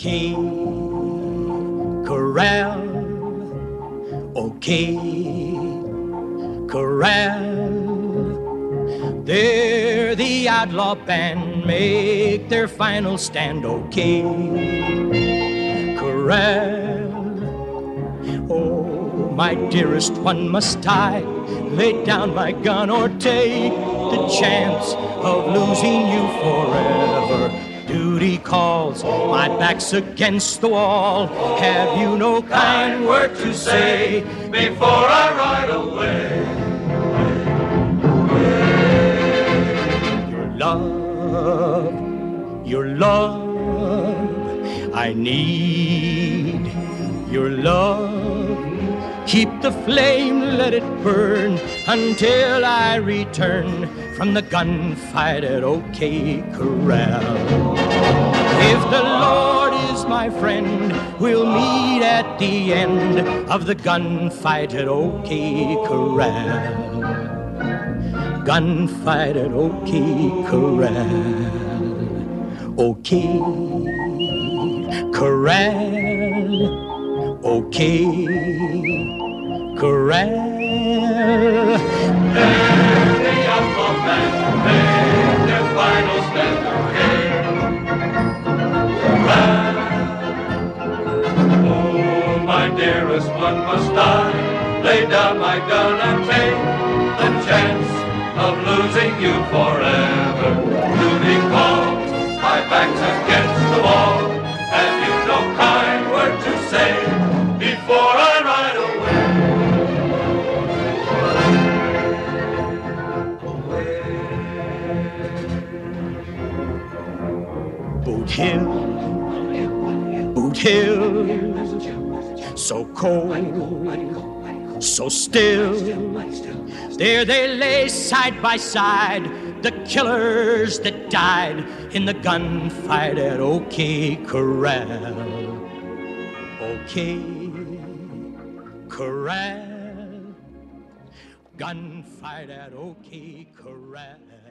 OK Corral, OK Corral. They're the outlaw band, make their final stand. OK Corral. Oh, my dearest one, must I lay down my gun or take the chance of losing you forever? Duty calls, my back's against the wall. Have you no kind word to say before I ride away? Your love, I need your love. Keep the flame, let it burn until I return from the gunfight at OK Corral. If the Lord is my friend, we'll meet at the end of the gunfight at OK Corral. Gunfight at OK Corral. OK Corral. OK Corral. There's the outlaw band, make their final stand. Corral. Oh, my dearest one, must I lay down my gun and take the chance of losing you forever? Duty calls, my back's against the wall. Have you no kind word to say before I ride away? Boot Hill, Boot Hill, so cold, so still. There they lay side by side, the killers that died in the gunfight at OK Corral. OK Corral. Gunfight at OK Corral.